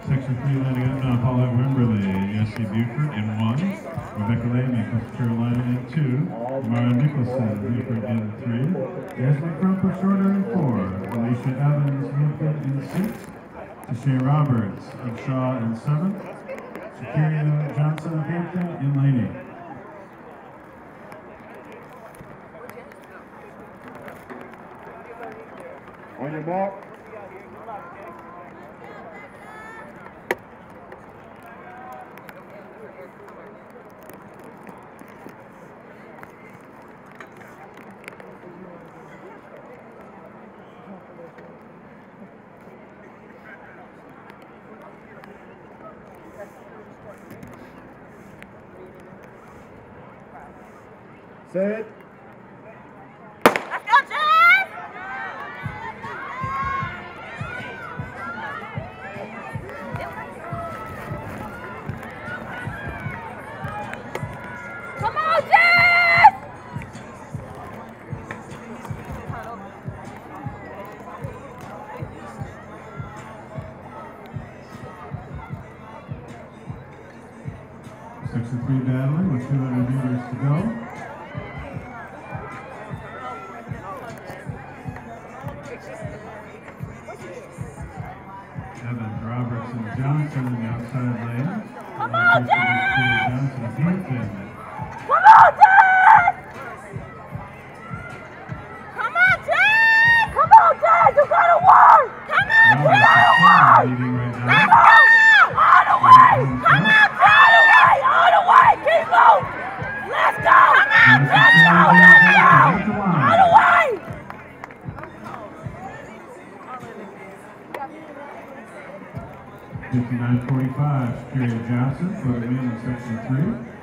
Section 3 lining up now, Paula Wimberley, USC Buford in 1. Rebecca Lehman, Coastal Carolina in 2. Mara Nicholson, Buford in 3. Jasmine Crumper Shorter in 4. Alicia Evans, Hampton in 6. Tashay Roberts of Shaw in 7. Shakira Johnson of Hampton in Laney. On your mark. Set. Let's go, Jazz! Come on, Jazz! Section 3 battling with 200 meters to go. Evans, Robertson, Johnson in the outside lane. Come on, Jazz! Johnson of Hampton. Come on, Jazz! Come on, Jazz! Come on, Jazz! You gotta work! Come on, you gotta work! Leading right now. Let's go! All the way! Come on, all the way! All the way! Keep moving! Let's go! Come on, let's go! Let's go! All the way! 59.45, Shakira Johnson for the win in Section 3.